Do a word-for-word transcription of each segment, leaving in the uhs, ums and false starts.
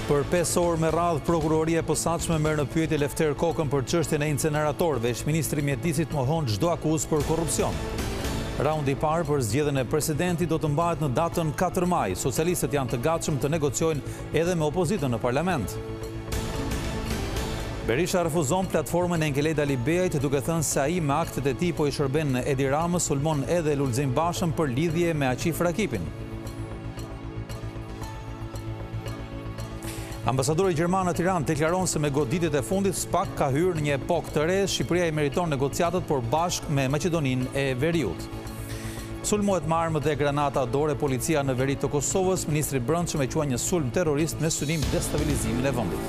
Për pesë orë me radhë, prokuroria e posaçme merr në pyetje Lefter Kokën për çështjen e inceneratorëve. Ish-ministri i mjedisit mohon çdo akuzë për korrupsion. Raundi i parë për zgjedhjen e presidentit do të mbahet në datën katër maj. Socialistët janë të gatshëm të negociojnë edhe me opozitën në parlament. Berisha refuzon platformën e Enkelej Dalibejait, duke thënë se ai me aktet e tij po i shërben Edi Ramës, sulmon edhe Lulzim Bashën për lidhje me Aqif Rakipin. Ambasadori gjerman në Tiranë deklaron se me goditjet e fundit SPAK ka hyrë në një epokë të re. Shqipëria i meriton negociatat, por bashkë me Maqedoninë e Veriut. Sulmohet me armë dhe granata dore policia në veri të Kosovës. Ministri i Brendshëm e quajë një sulm terrorist me synim destabilizimin e vendit.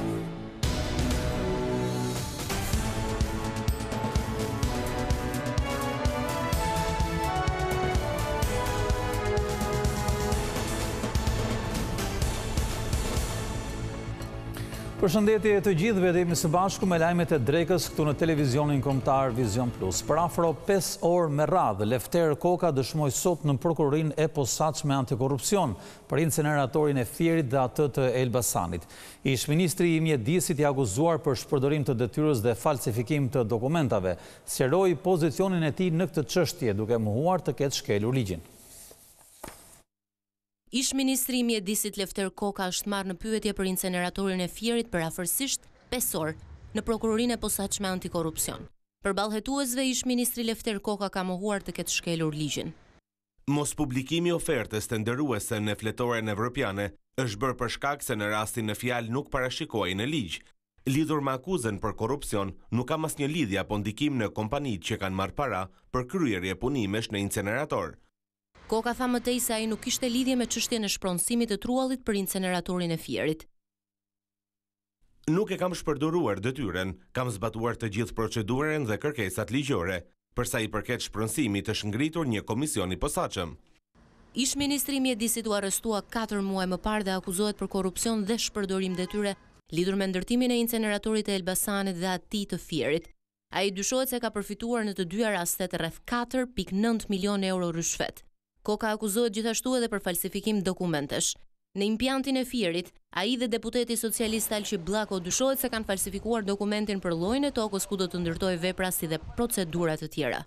Përshëndetje të gjithëve, dhe jemi së bashku me lajmet e drekës këtu në televizionin kombëtar Vision Plus. Për afro pesë orë me radhë, Lefter Koka dëshmoi sot në prokurorinë e posaçme antikorrupsion për inceneratorin e Fierit dhe atë të Elbasanit. Ish-ministri i mjedisit i akuzuar për shpërdorim të detyrës dhe falsifikim të dokumentave, sqaroi pozicionin e tij në këtë çështje, duke mohuar të ketë shkelur ligjin. Ish-ministri i mjedisit Lefter Koka është marrë në pyetje për inceneratorin e Fierit për afërsisht pesë orë në prokurorinë e posaçme antikorrupsion. Përballë hetuesve, ish-ministri Lefter Koka ka mohuar të ketë shkelur ligjin. Mos publikimi i ofertës tenderuese në fletoren evropiane është bërë për shkak se në rastin në fjalë nuk parashikohej në ligj. Lidhur me akuzën për korrupsion, nuk ka asnjë lidhje apo ndikim në kompanitë që kanë marrë para për kryerje punimesh në incenerator. Koka tha mëtej se ai nuk kishte lidhje me çështjen e shpronësimit të truallit për inceneratorin e Fierit. Nuk e kam shpërdoruar detyren, kam zbatuar të gjithë procedurën dhe kërkesat ligjore, përsa i përket shpronësimit është ngritur një komision i posaçëm. Ish-ministri i mjedisit u arrestua katër muaj më parë dhe akuzohet për korrupsion dhe shpërdorim detyre lidhur me ndërtimin e inceneratorit të Elbasanit dhe atij të Fierit. Ai dyshohet se ka përfituar në të dyja rastet rreth katër pikë nëntë milion euro rishfet. Koka akuzohet gjithashtu edhe për falsifikim dokumentesh. Në impiantin e Fierit, ai dhe deputeti socialist Alqi Bllako dyshohet se kanë falsifikuar dokumentin për llojin e tokës ku do të ndërtojë vepra si dhe procedura të tjera.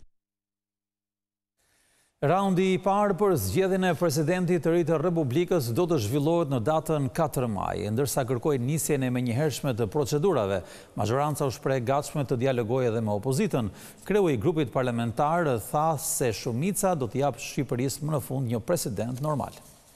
Raundi i parë për zgjedhjen e presidentit të ri të Republikës do të zhvillohet në datën katër maj, ndërsa kërkoi nisjen e menjëhershme të procedurave. Majoranca u shpreh gatshme të dialogojë edhe me opozitën. Kreu i grupit parlamentar tha se shumica do të japë Shqipërisë më në fund një president normal.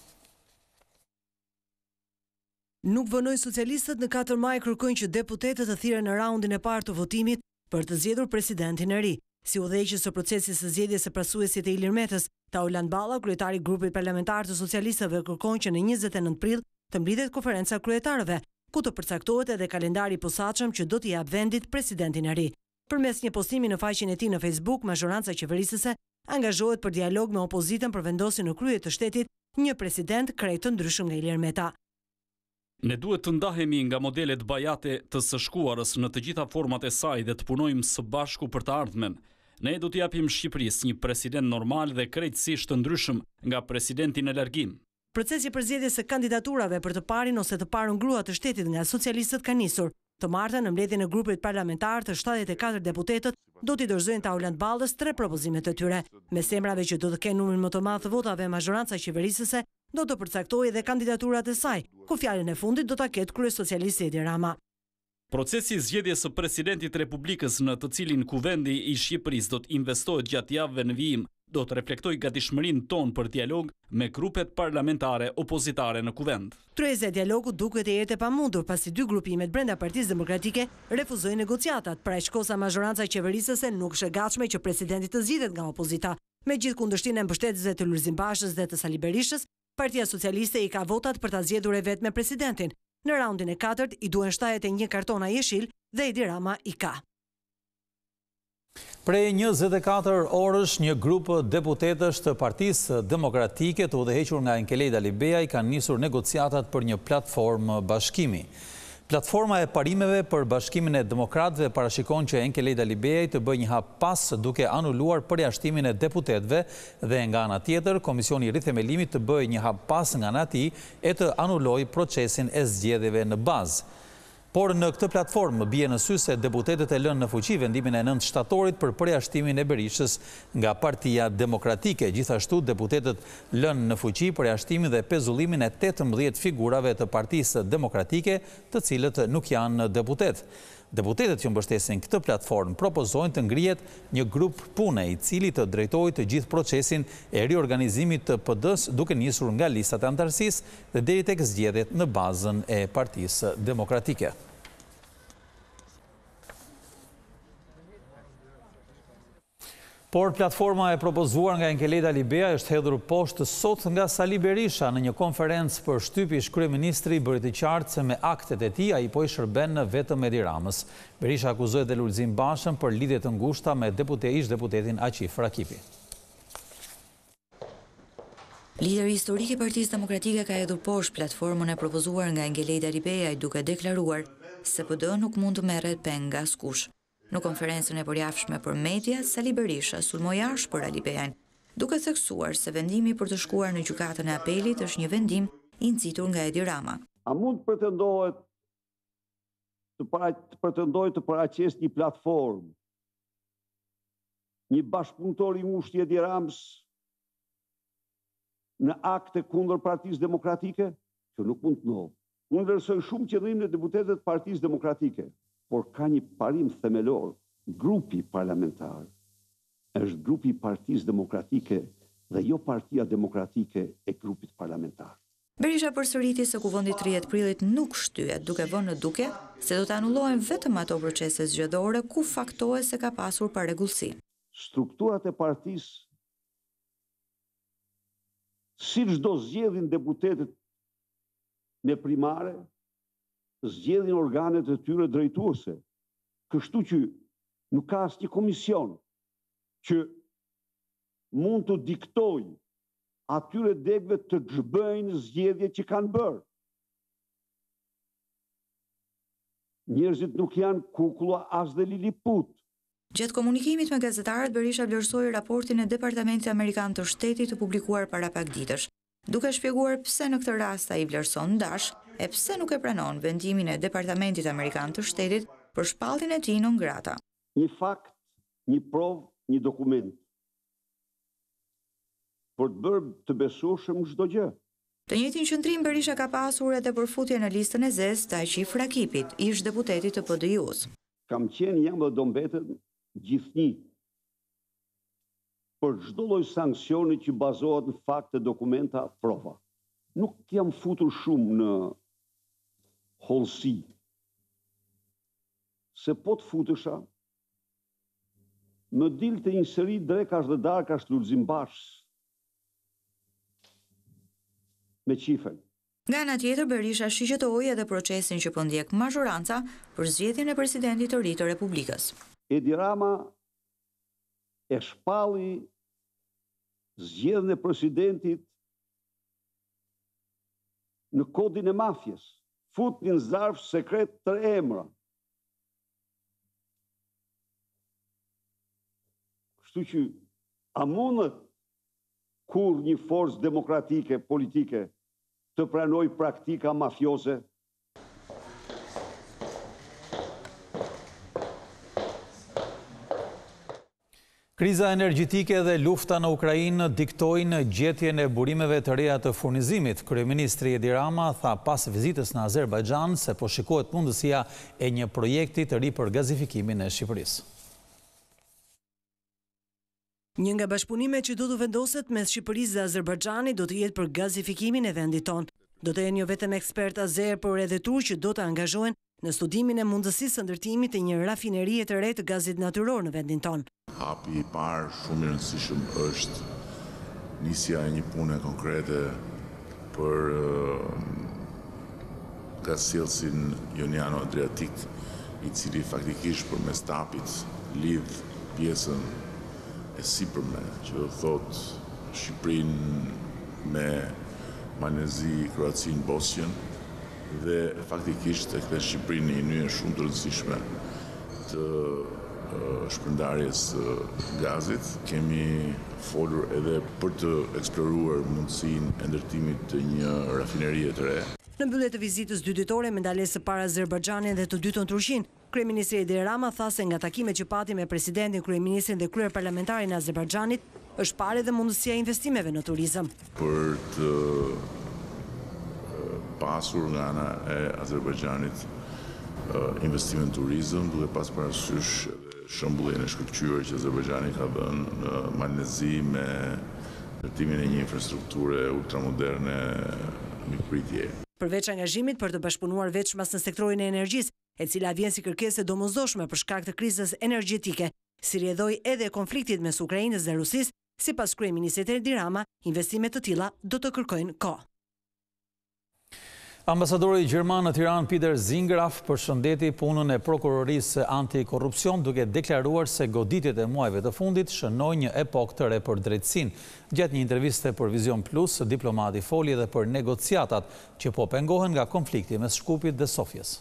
Nuk vënojnë socialistët në katër maj kërkojnë që deputetët të thirren në raundin e parë të votimit për të zgjedhur presidentin e ri. Si udhëheqës së procesit së zgjedhjes së pasuesit të Ilir Metës, Tauland Balla, kryetari i grupit parlamentar të socialistëve, kërkon që në njëzet e nëntë prill të mbritet konferenca kryetarëve, ku të përcaktohet edhe kalendari i posaçëm që do t'i jap vendit presidentin e ri. Përmes një postimi në faqen e tij në Facebook, majoranca qeverisëse angazhohet për dialog me opozitën për vendosjen në krye të shtetit një president krejt të ndryshëm nga Ilir Meta. Ne duhet të ndahemi nga modelet bajate të së shkuarës në të gjitha format e saj dhe të punojmë së bashku për të ardhmen. Ne do të japim Shqipërisë një president normal dhe krejtësisht të ndryshëm nga presidenti në largim. Procesi për zgjedhjes së kandidaturave për të parin ose të parën grua të shtetit nga socialistët ka nisur. Të martën, në mbledhjen e grupit parlamentar të shtatëdhjetë e katër deputetët, do t'i dorëzojnë Tauland Ballës tre propozimet e tyre. Me semrave që do të kenë numrin më të madh të votave, majoranca qeverisëse do të përcaktojë edhe kandidaturat e saj, ku fjalën e fundit do ta ketë kryesocialisti Edi Rama. Procesi i zgjedhjes së presidentit të Republikës, në të cilin kuvendi i Shqipërisë do të investohet gjatë javëve në vijim, do të reflektojë gatishmërinë tonë për dialog me grupet parlamentare opozitare në kuvend. Tryeza e dialogut duket e jetë e pamundur, pasi dy grupimet brenda Partisë Demokratike refuzojnë negociatat, pra shkosa majoranca qeverisëse nuk është e gatshme që presidenti të zgjidhet nga opozita. Me gjithë kundërshtinë e mbështetësve të Lulzim Bashës dhe të Sali Berishës, Partia Socialiste i ka votat për ta zgjedhur e vetë me presidentin. Në raundin e katërt i duhen shtahet e një kartona jeshil dhe Edi Rama i ka. Prej njëzet e katër orësh, një grup deputetësh të Partisë Demokratike të udhëhequr nga Enkelej Dalibejai kanë nisur negociatat për një platformë bashkimi. Platforma e parimeve për bashkimin e demokratëve parashikon që Enkelej Dalibej të bëjë një hap pas duke anuluar përjashtimin e deputetëve dhe nga ana tjetër Komisioni i Rithemelimit të bëjë një hap pas nga ana e tij e të anulojë procesin e zgjedhjeve në bazë. Por në këtë platformë bie në sy se deputetët e lënë në fuqi vendimin e nëntë shtatorit për përjashtimin e Berishës nga Partia Demokratike. Gjithashtu deputetët lënë në fuqi përjashtimin dhe pezullimin e tetëmbëdhjetë figurave të Partisë Demokratike, të cilët nuk janë deputet. Deputetët që mbështesin këtë platformë propozojnë të ngrihet një grup pune i cili të drejtojë të gjithë procesin e riorganizimit të P D-s duke nisur nga listat e antarësisë dhe deri tek zgjedhjet në bazën e Partisë Demokratike. Por platforma e propozuar nga Enkelej Dalibej është hedhur poshtë sot nga Sali Berisha në një konferencë për shtyp ish kryeministri bëri të qartë se me aktet e tij ai po i shërben vetëm Edi Ramës. Berisha akuzoi dhe Lulzim Bashën për lidhje të ngushta me deputet ish deputetin Aqif Rakipi. Lideri historik i Partisë Demokratike ka hedhur poshtë platformën e propozuar nga Enkelej Dalibej duke deklaruar se P D nuk mund të merret peng nga askush. Në konferencën e përjashme për media, Sali Berisha sulmoi ashpër Dalibejin, duke theksuar se vendimi për të shkuar në gjykatën e apelit është një vendim i nxitur nga Edi Rama. A mund pretendohet të, para, të pretendojë të paraqes një platformë, një bashkëpunëtor i ngushtë i Edi Ramës në akte kundër Partisë Demokratike? Që nuk mund të ndohë. Unë vlerësoj shumë qëllimin e deputetëve të Partisë Demokratike, por ka një parim themelor. Grupi parlamentar është grupi i Partisë Demokratike dhe jo Partia Demokratike e grupit parlamentar. Berisha përsëriti se Kuvendi tridhjetë prillit nuk shtyhet, duke vënë në duke se do të anullohen vetëm ato procese zgjedhore ku faktohet se ka pasur parregullsi. Strukturat e partisë, si çdo zgjedhin deputetët me primare, zgjedhin organet e tyre drejtuese. Kështu që nuk ka asnjë komision që mund të diktojë atyre degëve të zhbëjnë zgjedhjet që kanë bërë. Njerëzit nuk janë kukulla as dhe liliput. Gjatë komunikimit me gazetarët, Berisha vlerësoi raportin e Departamentit Amerikan të Shtetit të publikuar para pak ditësh, duke shpjeguar pse në këtë rast ai vlerëson ndash e pse nuk e pranon vendimin e Departamentit Amerikan të Shtetit për shpalljen e tij non grata. Një fakt, një provë, një dokument. Për të bërë të besueshëm çdo gjë. Të njëjtin qëndrim Berisha ka pasur edhe për futje në listën e zezë të Aqif Rakipit, ish deputetit të P D I-s. Kam qenë jam dhe do mbetet gjithnjë për çdo lloj sanksioni që bazohet në fakte, dokumenta, prova. Nuk jam futur shumë në hollësi. Se po të futesha, më dilte një seri drekash dhe darkash të Lulzim Bashës me qifen. Nga ana tjetër, Berisha shqetësoi edhe procesin që po ndjek mazhoranca për zgjedhjen e presidentit të ri të Republikës. Edi Rama e shpalli zgjedhjen e presidentit në kodin e mafjes, fut një zarf sekret të emra. Kështu që a mundet kur një forcë demokratike, politike, të pranoj praktika mafioze? Kriza energjitike dhe lufta në Ukrainë diktojnë gjetjen e burimeve të reja të furnizimit. Kryeministri Edi Rama tha pas vizitës në Azerbajxhan se po shikohet mundësia e një projekti të ri për gazifikimin e Shqipërisë. Një nga bashkëpunimet që do të vendoset mes Shqipërisë dhe Azerbajxhanit do të jetë për gazifikimin e vendit tonë. Do të jenë jo vetëm ekspert azer, por edhe turq që do të angazhohen në studimin e mundësisë së ndërtimit të një rafinerie të re të gazit natyror në vendin tonë. Hapi i parë shumë i rëndësishëm është nisja e një pune konkrete për uh, gasjellësin Joniano Adriatik, i cili faktikisht përmes tapit lidh pjesën e sipërme, që do thot Shqipërinë me Malezi, Kroacinë, Bosnjën, dhe faktikisht e kthen Shqipërinë në një mënyrë shumë të rëndësishme të shpërndarjes gazit. Kemi folur edhe për të eksploruar mundësinë e ndërtimit të një rafinerie të re. Në mbyllje të vizitës dy ditore me ndalesë para Azerbajxhanin dhe të dytën Turqin, kryeministri Edi Rama tha se nga takimet që pati me presidentin, kryeministrin dhe kryeparlamentarin e Azerbajxhanit, është parë edhe mundësia e investimeve në turizëm. Për të pasur nga ana e Azerbajxhanit investime në turizëm, duke pas parasysh shembullin e shkëlqyer që Azerbajxhani ka dhënë në Malnezi me ndërtimin e një infrastrukture ultramoderne mikpritje. Përveç angazhimit për të bashkëpunuar veçmas në sektorin e energjisë, e cila vjen si kërkesë e domosdoshme për shkak të krizës energjetike, si rrjedhoi edhe konfliktit mes Ukrainës dhe Rusisë, sipas kryeministrit Edi Rama, investime të tilla do të kërkojnë kohë. Ambasadori Gjerman në Tiranë Peter Zingraf përshëndeti punën e prokurorisë antikorrupsion duke deklaruar se goditjet e muajve të fundit shënojnë një epokë të re për drejtësinë. Gjatë një interviste për Vision Plus, diplomati foli edhe për negociatat që po pengohen nga konflikti mes Shkupit dhe Sofjes.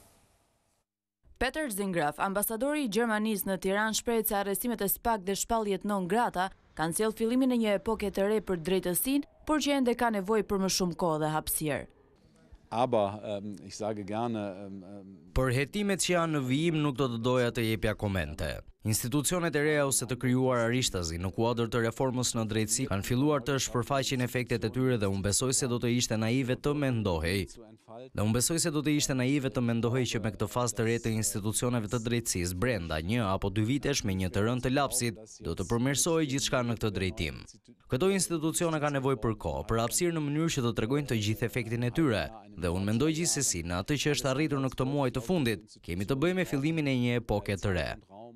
Peter Zingraf, ambasadori i Gjermanisë në Tiranë, shpreh se arrestimet e SPAK dhe shpalljet non grata kanë sjellë fillimin e një epoke të re për drejtësinë, por që ende ka nevojë për më shumë kohë dhe hapësirë. Aber ähm, ich sage gerne ähm, Për hetimet që janë në vijim nuk do të doja të jepja komente. Institucionet e reja ose të krijuara rishtazi në kuadër të reformës në drejtësi kanë filluar të shpërfaqin efektet e tyre dhe unë besoj se do të ishte naive të mendohej. Dhe unë besoj se do të ishte naive të mendohej që me këtë fazë të re të institucioneve të drejtësisë brenda një apo dy vitesh me një të rënd të lapsit do të përmirësojë gjithçka në këtë drejtim. Këto institucione kanë nevojë për kohë, për hapësirë në mënyrë që të tregojnë të gjithë efektin e tyre. Dhe unë mendoj gjithsesi në atë që është arritur në këtë muaj të fundit, kemi të bëjmë me fillimin e një epoke të re.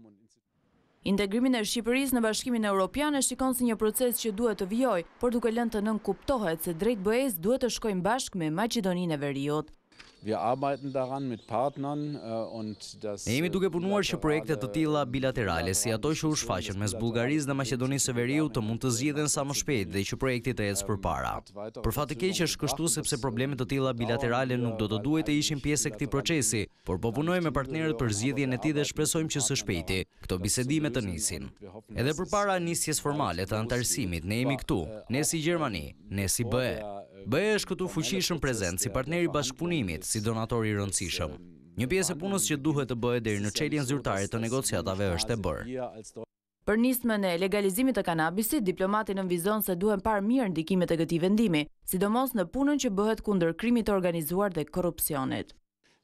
Integrimin e Shqipërisë në Bashkimin Evropian e shikon si një proces që duhet të vijojë, por duke lënë të nënkuptohet se drejt B E-s duhet të shkojnë bashkë me Maqedoninë e Veriut. Wir arbeiten daran mit Partnern und das Ne jemi duke punuar që projekte të tilla bilaterale si ato që u shfaqen mes Bullgarisë dhe Maqedonisë së Veriut të mund të zgjidhen sa më shpejt dhe që projekti të ecë përpara. Për fat të keq është kështu sepse problemet të tilla bilaterale nuk do të duhet të ishin pjesë e këtij procesi, por po punojmë me partnerët për zgjidhjen e tij dhe shpresojmë që së shpejti këto bisedime të nisin. Edhe përpara nisjes formale të antarësimit ne jemi këtu, ne si Gjermani, ne si B E. B E është këtu fuqishëm prezent si partneri bashkëpunimit, si donator i rëndësishëm. Një pjesë e punës që duhet të bëhet deri në çeljen zyrtare të negociatave është e bërë. Për nismën e legalizimit të kanabisit, diplomati nënvizon se duhen parë mirë ndikimet e këtij vendimi, sidomos në punën që bëhet kundër krimit të organizuar dhe korrupsionit.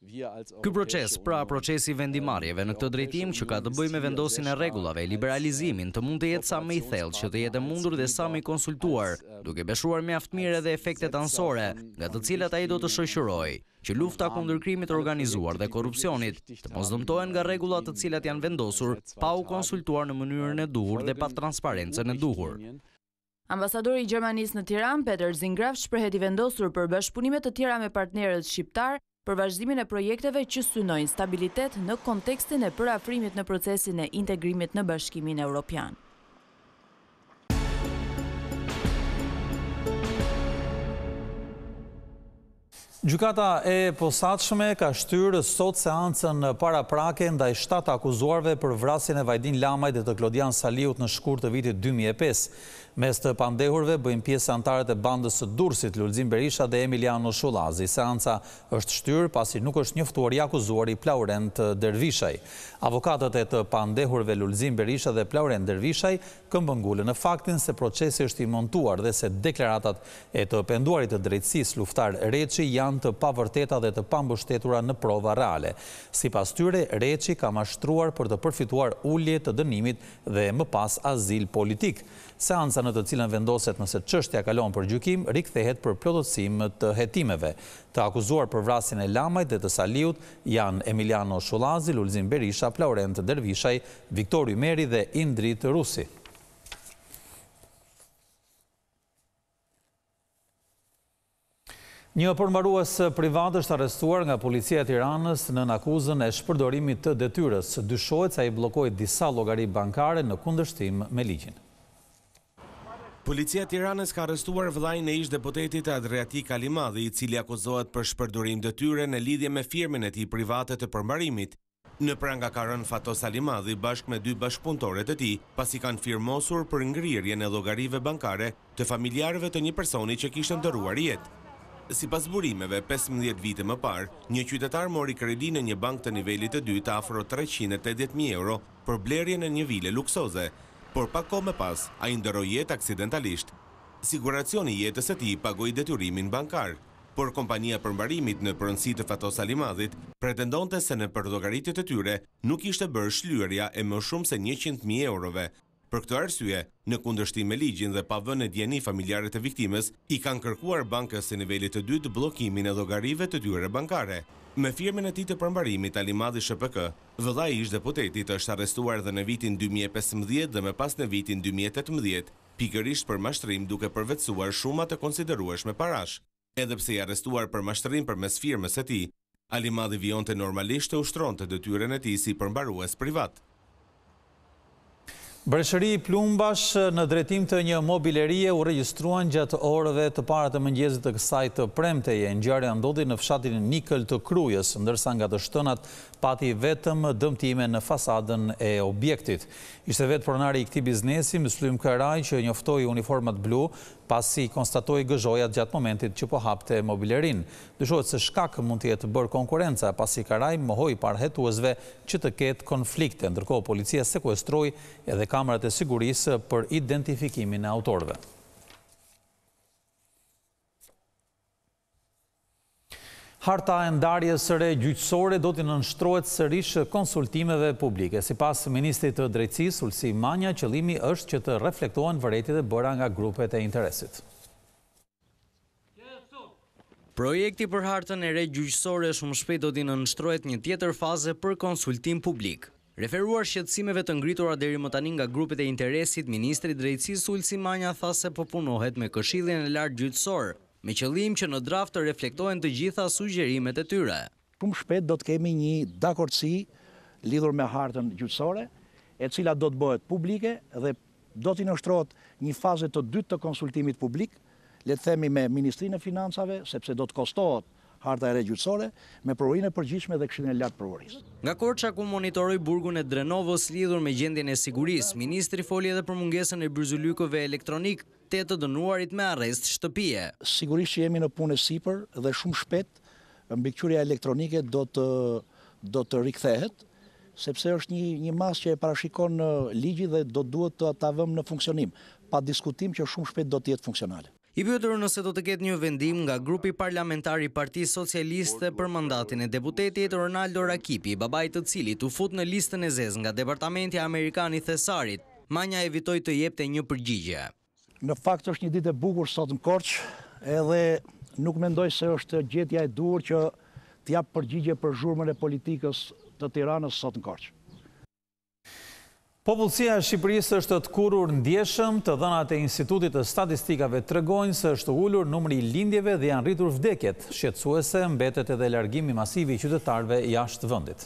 Ky proces, pra procesi vendimarrjeve në këtë drejtim që ka të bëjë me vendosjen e rregullave, liberalizimin, të mund të jetë sa më i thellë, që të jetë mundur dhe sa më i konsultuar, duke beshuar mjaft mirë edhe efektet anësore, nga të cilat ai do të shoqërojë, që lufta kundër krimit të organizuar dhe korrupsionit të mos dëmtohen nga rregullat të cilat janë vendosur pa u konsultuar në mënyrën e duhur dhe pa transparencën e duhur. Ambasadori i Gjermanisë në Tiranë, Peter Zingraf, shprehet i vendosur për bashkëpunime të tjera me partnerët shqiptar për vazhdimin e projekteve që synojnë stabilitet në kontekstin e përafrimit në procesin e integrimit në Bashkimin Evropian. Gjykata e posaçme ka shtyrë sot seancën paraprake ndaj shtatë akuzuarve për vrasjen e Vajdin Lamajt dhe të Klodian Saliut në shkurt të vitit dy mijë e pesë. Mes të pandehurve bëjnë pjesë antarët e bandës së Durrësit, Lulzim Berisha dhe Emiliano Shullazi. Seanca është shtyrë pasi nuk është njoftuar i akuzuari Plaurent Dervishaj. Avokatët e të pandehurve Lulzim Berisha dhe Plaurent Dervishaj këmbëngullën në faktin se procesi është i montuar dhe se deklaratat e të penduarit të drejtësisë Luftar Reçi janë të pavërteta dhe të pambështetura në prova reale. Sipas tyre, Reçi ka mashtruar për të përfituar ulje të dënimit dhe më pas azil politik. Seanca në të cilën vendoset nëse çështja kalon për gjykim rikthehet për plotësim të hetimeve. Të akuzuar për vrasjen e Lamajt dhe të Saliut janë Emiliano Shullazi, Lulzim Berisha, Plaurent Dervishaj, Viktor Ymeri dhe Indrit Rusi. Një përmbarues privat është arrestuar nga policia e Tiranës nën akuzën e shpërdorimit të detyrës. Dyshohet se ai bllokoi disa llogari bankare në kundërshtim me ligjin. Policia e Tiranës ka arrestuar vëllain e ish deputetit Adriatik Alimadhi, i cili akuzohet për shpërdorim detyre në lidhje me firmën e tij private të përmbarimit. Në pranga ka rënë Fatos Alimadhi bashkë me dy bashkëpunëtore të tij, pasi kanë firmosur për ngrirjen e llogarive bankare të familjarëve të një personi që kishte ndërruar jetë. Sipas burimeve, pesëmbëdhjetë vite më parë, një qytetar mori kredi në një bank të nivelit të dytë afro treqind e tetëdhjetë mijë euro për blerjen e një vile luksoze, por pak kohë më pas, ai ndërroi jetë aksidentalisht. Siguracioni i jetës së tij pagoi detyrimin bankar, por kompania përmbarimit në pronësi të Fatos Alimadhit pretendonte se në përllogaritë të tyre nuk ishte bërë shlyerja e më shumë se njëqind mijë eurove. Për këtë arsye, në kundërshtim me ligjin dhe pa vënë në dieni familjarët e viktimës, i kanë kërkuar bankës së nivelit të dytë bllokimin e llogarive të tyre bankare. Me firmën e tij të përmbarimit Alimadhi S P K, vëllai i ish deputetit është arrestuar dhe në vitin dy mijë e pesëmbëdhjetë dhe më pas në vitin dy mijë e tetëmbëdhjetë, pikërisht për mashtrim duke përvetësuar shuma të konsiderueshme parash. Edhe pse i arrestuar për mashtrim përmes firmës së tij, Alimadhi vijonte normalisht të ushtronte detyrën e tij si përmbarues privat. Breshëri plumbash në drejtim të një mobilerie u regjistruan gjatë orëve të para të mëngjesit të kësaj të premteje. Ngjarja ndodhi në fshatin Nikël të Krujës, ndërsa nga të shtënat pati vetëm dëmtime në fasadën e objektit. Ishte vetë pronari i këtij biznesi, Muslim Karaj, që njoftoi uniformat blu pasi konstatoi gëzhojat gjatë momentit që po hapte mobilerin. Dyshohet se shkak mund të jetë bërë konkurenca, pasi Karaj mohoi parhetuesve që të ketë konflikte, ndërkohë policia sekuestroi edhe kamerat e sigurisë për identifikimin e autorëve. Harta e ndarjes së re gjyqësore do t'i nënshtrohet sërish konsultimeve publike. Sipas ministrit të drejtësisë, Ulsi Manja, qëllimi është që të reflektohen vërejtjet e bëra nga grupet e interesit. Projekti për hartën e re gjyqësore shumë shpejt do t'i nënshtrohet një tjetër faze për konsultim publik. Referuar shqetësimeve të ngritura deri më tani nga grupet e interesit, ministri i drejtësisë Ulsi Manja tha se po punohet me Këshillin e Lartë Gjyqësor, me qëllim që në draft të reflektohen të gjitha sugjerimet e tyre. Shumë shpejt do të kemi një dakordsi lidhur me hartën gjyqësore, e cila do të bëhet publike dhe do t'i nënshtrohet një fazë të dytë të konsultimit publik, le të themi me Ministrinë e Financave, sepse do të kostohet harta e re gjyqësore, me provorinë e përgjithshme dhe Këshillin e Lartë Prokurorisë. Nga Korça, ku monitoroi burgun e Drenovës lidhur me gjendjen e sigurisë, ministri foli edhe për mungesën e bryzulykëve elektronik të të dënuarit me arrest shtëpie. Sigurisht që jemi në punë e sipër dhe shumë shpejt mbikëqyrja elektronike do të do të rikthehet, sepse është një një masë që e parashikon ligji dhe do duhet të ta vëmë në funksionim, pa diskutim që shumë shpejt do të jetë funksionale. I pyetur nëse do të ketë një vendim nga grupi parlamentar i Partisë Socialiste për mandatin e deputetit Ronaldo Rakipi, babait të cilit u fut në listën e zezë nga Departamenti Amerikan i Thesarit, Manja evitoi të jepte një përgjigje. Në fakt është një ditë e bukur sot në Korçë, edhe nuk mendoj se është gjetja e duhur që të jap përgjigje për zhurmën e politikës të Tiranës sot në Korçë. Popullsia e Shqipërisë është të kurrur ndjeshëm, të dhënat e Institutit të Statistikave tregojnë se është ulur numri i lindjeve dhe janë rritur vdekjet. Shqetësuese mbetet edhe largimi masiv i qytetarëve jashtë vendit.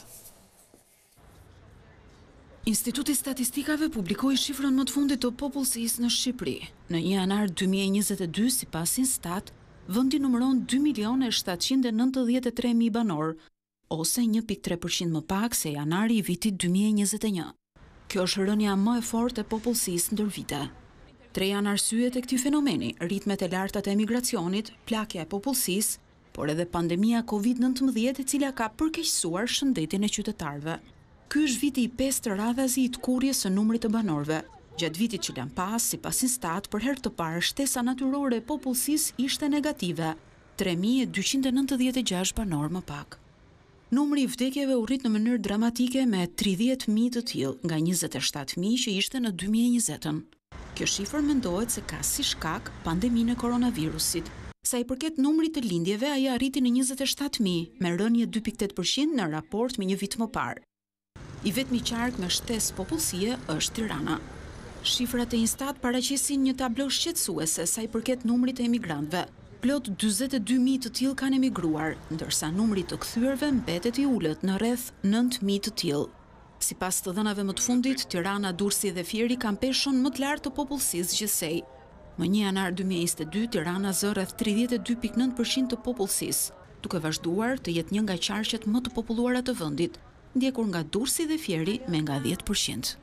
Instituti i Statistikave publikoi shifrën më të fundit të popullsisë në Shqipëri. Në janar dy mijë e njëzet e dy, sipas Instat, vendi numëron dy milionë e shtatëqind e nëntëdhjetë e tre mijë banor, ose një pikë tre përqind më pak se janari i vitit dy mijë e njëzet e një. Kjo është rënja më e fortë e popullsisë ndër vite. Tre janë arsyet e këtij fenomeni: ritmet e larta të emigracionit, plakja e popullsisë, por edhe pandemia Covid nëntëmbëdhjetë e cila ka përkeqësuar shëndetin e qytetarëve. Ky është viti i pestë të radhazi i tkurrjes së numrit të banorëve. Gjatë vitit që lan pas, sipas Instat, për herë të parë shtesa natyrore e popullsisë ishte negative, tre mijë dyqind e nëntëdhjetë e gjashtë banor më pak. Numri i vdekjeve u rrit në mënyrë dramatike me tridhjetë mijë të tillë nga njëzet e shtatë mijë që ishte në dy mijë e njëzet. Kjo shifër mendohet se ka si shkak pandeminë e koronavirusit. Sa i përket numrit të lindjeve, ai arriti në njëzet e shtatë mijë, me rënje dy pikë tetë përqind në raport me një vit më parë. I vetmi qark me shtesë popullsie është Tirana. Shifrat e Instat paraqesin një tablo shqetësuese sa i përket numrit të emigrantëve. Plot dyzet e dy mijë të tillë kanë emigruar, ndërsa numri të kthyer mbetet i ulët në rreth nëntë mijë të tillë. Sipas të dhënave më të fundit, Tirana, Durrësi dhe Fieri kanë peshën më të lartë të popullsisë gjithsej. Më një janar dy mijë e njëzet e dy, Tirana zë rreth tridhjetë e dy pikë nëntë përqind të popullsisë, duke vazhduar të jetë një nga qarqet më të populluara të vendit, ndjekur nga Durrësi dhe Fieri me nga dhjetë përqind.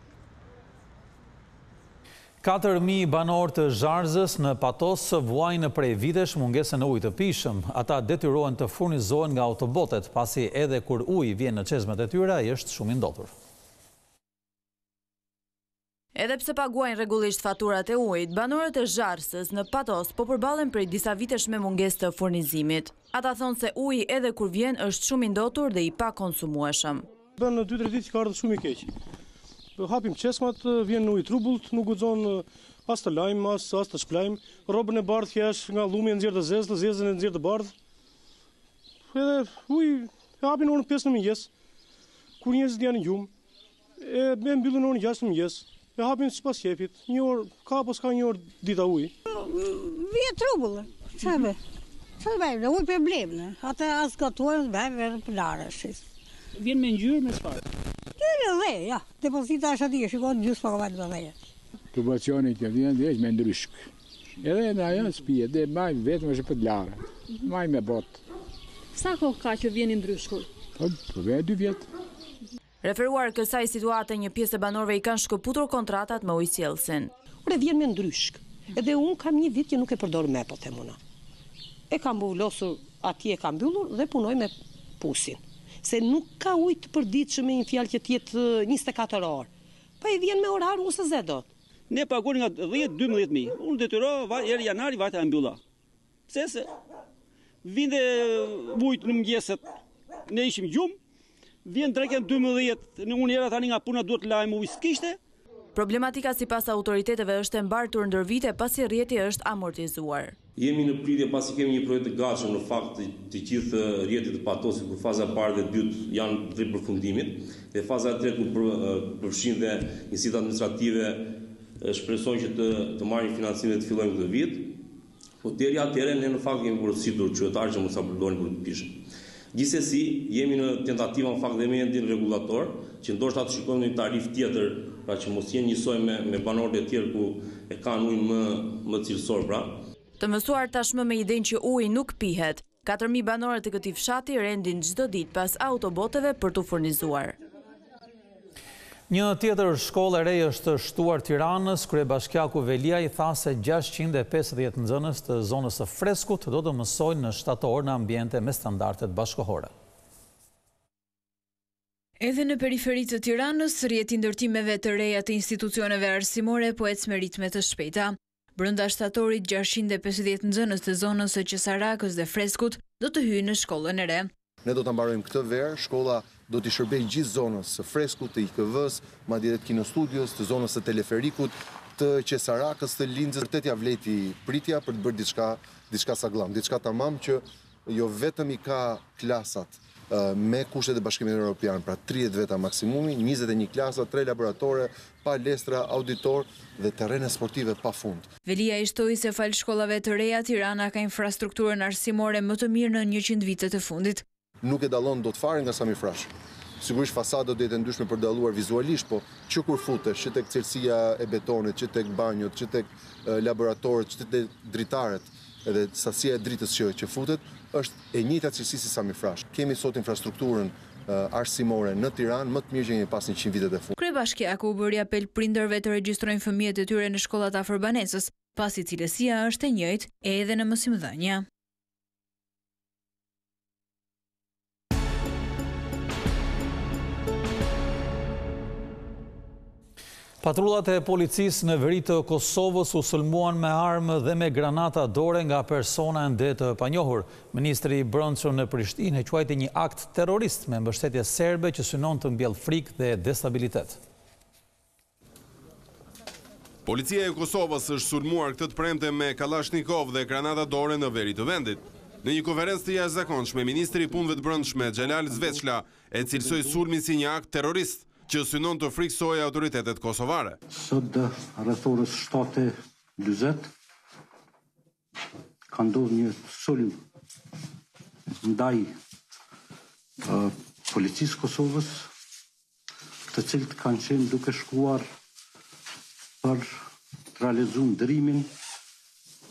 katër mijë banor të Zharzës në Patos vuajnë prej vitesh mungesën e ujit të pijshëm. Ata detyrohen të furnizohen nga autobotet, pasi edhe kur uji vjen në çezmet e tyre, ai është shumë i ndotur. Edhe pse paguajnë rregullisht faturat e ujit, banorët e Zharzës në Patos po përballen prej disa vitesh me mungesë të furnizimit. Ata thonë se uji edhe kur vjen është shumë i ndotur dhe i pakonsumueshëm. Bën dy tre ditë që ka ardhur shumë i keq. Hapim çesmat, vjen në ujë trubullt, nuk guxon as të lajm, as as të shplajm. Rrobën e bardhë që është nga llumi e nxjerr të zezë, të zezën e nxjerr të bardhë. Edhe uji e hapin orën pesë në mëngjes, kur njerëzit janë në gjumë, e me mbyllën orën gjashtë në mëngjes. E hapin sipas qepit, një orë ka apo s'ka një orë dita uji. Vjen trubull, çfarë? Çfarë bëjmë? Uji për blem, atë as gatuar bëjmë vetëm për larësh. Vjen me ngjyrë me çfarë? Në dhe, ja, depozita është ati, shikon gjysë pagovatë dhe dhe. Tubacioni që vjen dhe është me ndryshk. Edhe në ajo spije, dhe maj vetëm është për larë, maj me botë. Sa kohë ka që vjen i ndryshkur? Po, përve dy vjetë. Referuar kësaj situate, një pjesë e banorëve i kanë shkëputur kontratat me ujësiellësin. Ore vjen me ndryshk, edhe unë kam një vit që nuk e përdor me, po them unë. E kam bullosur, atje e kam mbyllur dhe punoj me pusin. Se nuk ka ujë të përditshëm me një fjalë që të jetë njëzet e katër orë. Pa i vjen me orar ose zë dot. Ne paguajmë nga dhjetë dymbëdhjetë mijë. Unë detyrova herë janari vajta e mbylla. Pse se vinte ujë në mëngjeset, ne ishim gjumë, vjen drekën dymbëdhjetë, në unë era tani nga puna duhet lajm ujë s'kishte. Problematika sipas autoriteteve është e mbartur ndër vite pasi rrjeti është amortizuar. Jemi në pritje pasi kemi një projekt të gatshëm, në fakt të gjithë rrjetit të Patosit, kur faza e parë dhe e dytë janë drejt përfundimit, dhe faza e tretë kur përfshin dhe njësitë administrative shpresojnë që të, të marrin financime të fillojnë këtë vit. Po deri atëherë ne në fakt kemi porositur qytetarë që mos sa përdorin për të pishën. Gjithsesi, jemi në tentativa në fakt dhe me endin rregullator, që ndoshta të shikojmë një tarif tjetër, pra që mos jenë njësoj me, me banorët e tjerë ku e kanë ujin më, më cilësor, pra. Të mësuar tashmë me idenë që uji nuk pihet, katër mijë banorë të këtij fshati rendin çdo ditë pas autoboteve për të furnizuar. Një tjetër shkollë e re është shtuar Tiranës, kryebashkiaku Velia i tha se gjashtëqind e pesëdhjetë nxënës të zonës së Freskut do të mësojnë në shtator në ambiente me standardet bashkëkohore. Edhe në periferi të Tiranës, rrjeti ndërtimeve të reja të institucioneve arsimore po ecë me ritme të shpejta. Brenda shtatorit gjashtëqind e pesëdhjetë nxënës të zonës së Qesarakës dhe Freskut do të hyjnë në shkollën e re. Ne do të mbarojmë këtë verë, shkolla do t'i shërbej gjithë zonës së Freskut, të I K V-s, madje edhe të kinostudios, të zonës së teleferikut, të Qesarakës, të Lindzës. Vërtet ja vleti pritja për të bërë diçka, diçka saglam, diçka tamam që jo vetëm I ka klasat me kushtet e Bashkimit Evropian, pra tridhjetë veta maksimumi, njëzet e një klasa, tre laboratore, palestra, auditor dhe terrene sportive pa fund. Velia i shtoi se fal shkollave të reja, Tirana ka infrastrukturën arsimore më të mirë në njëqind vitet e fundit. Nuk e dallon dot fare nga Sami Frash. Sigurisht fasada do të jetë ndryshme për dalluar vizualisht, po që kur futesh, që tek cilësia e betonit, që tek banjot, që tek laboratorët, që tek dritaret, edhe sasia e dritës që, që futet, është e njëjta cilësi si Sami Frash. Kemi sot infrastrukturën uh, arsimore në Tiranë më të mirë që kemi pas njëqind vitet e fundit. Kryebashkiaku u bëri apel prindërve të regjistrojnë fëmijët e tyre në shkollat afër banesës, pasi cilësia është e njëjtë edhe në mësimdhënie. Patrullat e policisë në veri të Kosovës u sulmuan me armë dhe me granata dore nga persona ende të panjohur. Ministri i Brendshëm në Prishtinë e quajti një akt terrorist me mbështetje serbe që synon të mbjellë frikë dhe destabilitet. Policia e Kosovës është sulmuar këtë të premte me Kalashnikov dhe granata dore në veri të vendit. Në një konferencë të jashtëzakonshme, ministri i Punëve të Brendshme Xhelal Zveçla e cilësoi sulmin si një akt terrorist që synon të friksojë autoritetet kosovare. Sot rreth orës shtatë e njëzet ka ndodhur një sulm ndaj uh, policisë Kosovës, të cilët kanë qenë duke shkuar për të realizuar ndërimin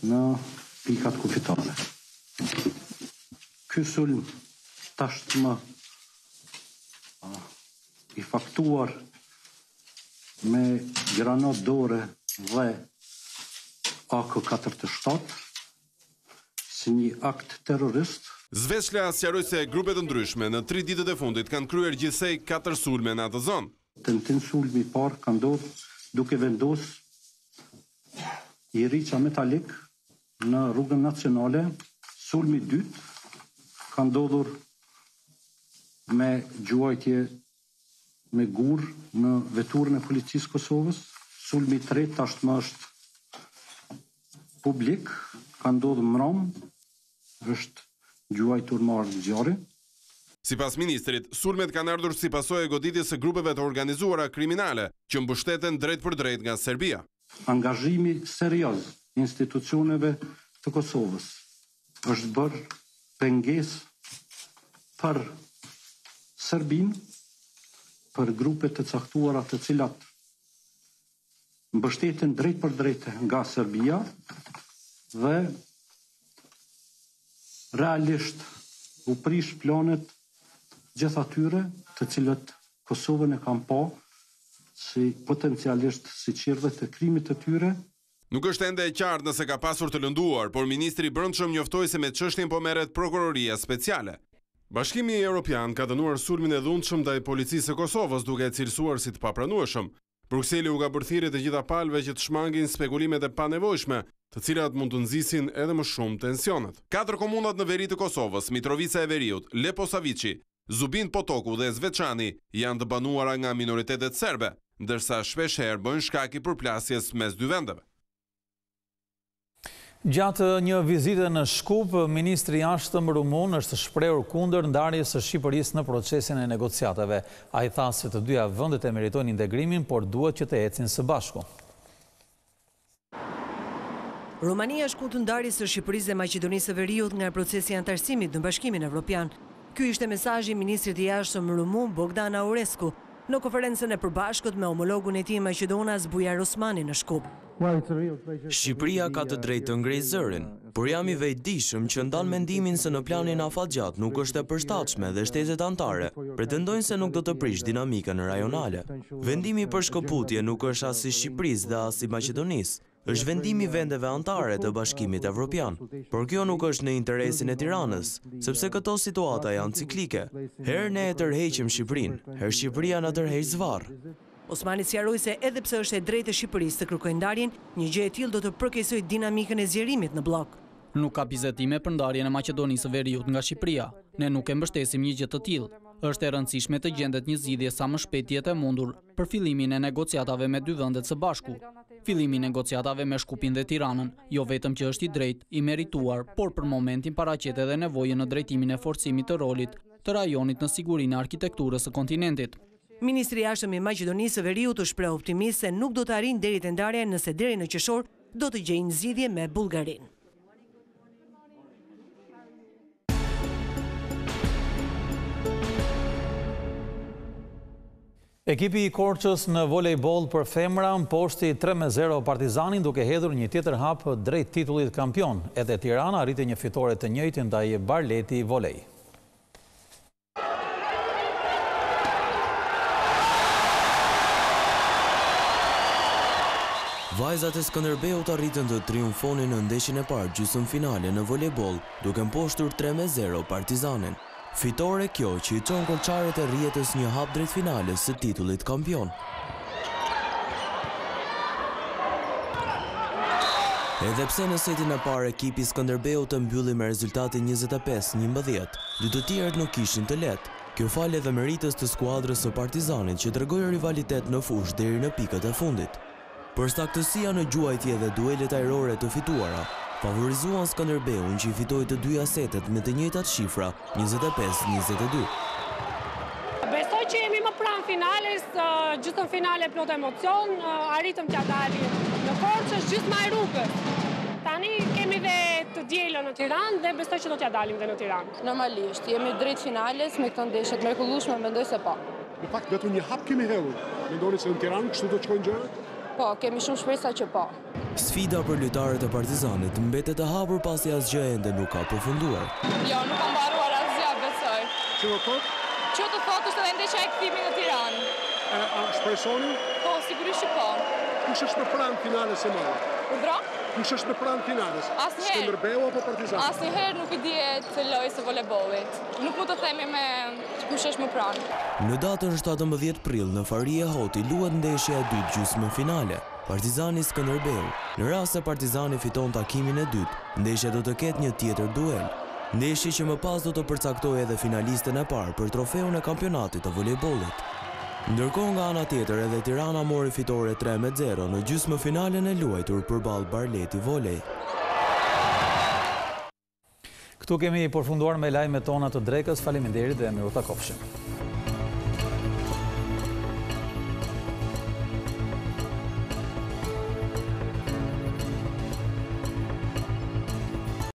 në pikat kufitare. Ky sulm tashmë i faktuar me granat dore dhe A K katërdhjetë e shtatë si një akt terrorist. Zveçla sqaroi se grupe të ndryshme në tri ditët e fundit kanë kryer gjithsej katër sulme në atë zonë. Tentim sulmi i parë ka ndodhur duke vendos i rica metalik në rrugën nacionale. Sulmi i dytë ka ndodhur me gjuajtje me gur në veturën e policisë Kosovës. Sulmi i tretë tashmë është publik, ka ndodhur mram, është gjuajtur marrë në zjarri. Sipas ministrit, sulmet kanë ardhur si pasojë e goditjes së grupeve të organizuara kriminale që mbështeten drejt për drejt nga Serbia. Angazhimi serioz i institucioneve të Kosovës është bërë pengesë për Serbinë, për grupe të caktuara të cilat mbështeten drejt për drejt nga Serbia dhe realisht u prish planet gjithë atyre të cilët Kosovën e kanë pa si potencialisht si qirdhe të krimit të tyre. Nuk është ende e qartë nëse ka pasur të lënduar, por ministri i Brendshëm njoftoi se me çështjen po merret prokuroria speciale. Bashkimi Evropian ka dënuar sulmin e dhunshëm ndaj policisë së Kosovës duke e cilësuar si të papranueshëm. Brukseli u ka bërthirë të gjitha palëve që të shmangin spekulimet e panevojshme, të cilat mund të nxisin edhe më shumë tensionet. Katër komunat në veri të Kosovës, Mitrovica e Veriut, Leposavici, Zubin Potoku dhe Zvečani janë të banuara nga minoritetet serbe, ndërsa shpesh herë bëjnë shkak i përplasjes mes dy vendeve. Gjatë një vizite në Shkup, ministri i jashtëm rumun është shprehur kundër ndarjes së Shqipërisë në procesin e negociatave. Ai tha se të dyja vendet e meritojnë integrimin, por duhet që të ecin së bashku. Rumania është kundër ndarjes së Shqipërisë dhe Maqedonisë së Veriut nga procesi i antarësimit në Bashkimin Evropian. Ky ishte mesazhi i ministrit të jashtëm rumun Bogdan Aurescu në konferencën e përbashkët me homologun e tij Maqedonas Bujar Osmani në Shkup. Shqipëria ka të drejtë të ngrejë zërin, por jam i vetëdijshëm që ndan mendimin se në planin afatgjat nuk është e përshtatshme dhe shtetet anëtare pretendojnë se nuk do të prish dinamikën rajonale. Vendimi për shkëputje nuk është as i Shqipërisë dhe as i Maqedonisë, është vendimi vendeve anëtare të Bashkimit Evropian, por kjo nuk është në interesin e Tiranës, sepse këto situata janë ciklike. Herë ne e tërheqim Shqipërinë, herë Shqipëria na tërheq zvarr. Osmani sqaroi se edhe pse është e drejtë e Shqipërisë të kërkojë ndarjen, një gjë e tillë do të përkeqësojë dinamikën e zgjerimit në blok. Nuk ka bizetime për ndarjen e Maqedonisë së Veriut nga Shqipëria. Ne nuk e mbështesim një gjë të tillë. Është e rëndësishme të gjendet një zgjidhje sa më shpejt jetë e mundur për fillimin e negociatave me dy vendet së bashku. Fillimi i negociatave me Shkupin dhe Tiranën, jo vetëm që është i drejtë, i merituar, por për momentin paraqet edhe nevojën në drejtimin e forcimit të rolit të rajonit në sigurinë e arkitekturës së kontinentit. Ministri i jashtëm i Maqedonisë së Veriut u shpreh optimist se nuk do të arrijnë deri te ndarja nëse deri në qershor do të gjejnë zgjidhje me Bullgarinë. Ekipi i Korçës në volejboll për femra mposhti tre me zero Partizanin duke hedhur një tjetër hap drejt titullit kampion. Edhe Tirana arriti një fitore të njëjtë ndaj Barleti Volej. Vajzat e Skënderbeut arritën të triumfonin në ndeshjen e parë gjysmëfinale në volejboll duke mposhtur tre me zero Partizanin. Fitore kjo që i çon kolçaret e Rrjetës një hap drejt finales së titullit kampion. Edhe pse në setin e parë ekipi i Skënderbeut të mbylli me rezultatin njëzet e pesë njëmbëdhjetë, dy të tjerët nuk kishin të lehtë. Kjo fal edhe meritës të skuadrës së Partizanit që tregoi rivalitet në fushë deri në pikët e fundit. Për saktësia në gjuajtje dhe duelet ajrore të fituara, favorizuan Skënderbeun që i fitoi të dyja setet me të njëjtat shifra, njëzet e pesë njëzet e dy. Besoj që jemi më pranë finales, gjysmë finale plot emocion, arritëm t'ja dalim në Korçë, është gjysma e rrugës. Tani kemi dhe të dielën në Tiranë dhe besoj që do t'ja dalim dhe në Tiranë. Normalisht, jemi drejt finales me këtë ndeshje të mrekullueshme, mendoj se po. Në fakt vetëm një hap kemi hedhur. Mendoni se në Tiranë kështu do të shkojnë gjërat? Po, kemi shumë shpresa që po. Sfida për lojtarët e Partizanit mbetet e hapur pasi asgjë ende nuk ka përfunduar. Jo, nuk kam mbaruar asgjë, besoj. Që të thot? Që të thot është edhe ndeshja e kthimit në Tiranë. A shpresoni? Po, sigurisht që po. Kush është në pranë finales së madhe? Urdhro? Kush është në pranë finales? Asnjëherë. Skënderbeu apo Partizani? Asnjëherë nuk i dihet të lojës së voleybollit. Nuk mund të themi me kush është më pranë. Në datën shtatëmbëdhjetë prill në Faria Hoti luhet ndeshja e dytë gjysmëfinale. Partizani Skënderbeu. Në rast se Partizani fiton takimin e dytë, ndeshja do të ketë një tjetër duel. Ndeshje që më pas do të përcaktojë edhe finalistën e parë për trofeun e kampionatit të voleybollit. Ndërkohë nga ana tjetër edhe Tirana mori fitore tre me zero në gjysmëfinalen e luajtur përballë Barleti Volej. Këtu kemi përfunduar me lajmet tona të drekës. Faleminderit dhe miru takofshim.